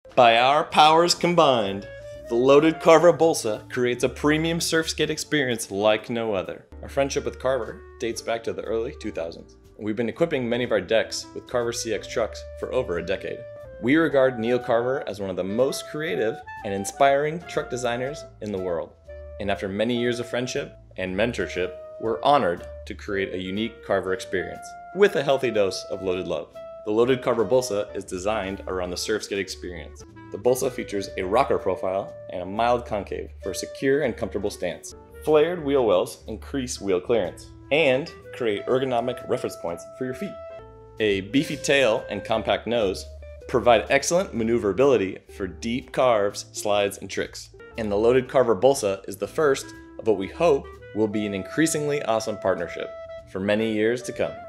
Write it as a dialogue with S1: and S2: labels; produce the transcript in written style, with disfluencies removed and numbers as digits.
S1: By our powers combined, the loaded Carver Bolsa creates a premium surf skate experience like no other. Our friendship with Carver dates back to the early 2000s. We've been equipping many of our decks with Carver CX trucks for over a decade. We regard Neil Carver as one of the most creative and inspiring truck designers in the world. And after many years of friendship and mentorship, we're honored to create a unique Carver experience with a healthy dose of loaded love. The loaded Carver Bolsa is designed around the surf skate experience. The Bolsa features a rocker profile and a mild concave for a secure and comfortable stance. Flared wheel wells increase wheel clearance and create ergonomic reference points for your feet. A beefy tail and compact nose provide excellent maneuverability for deep carves, slides, and tricks. And the loaded Carver Bolsa is the first of what we hope will be an increasingly awesome partnership for many years to come.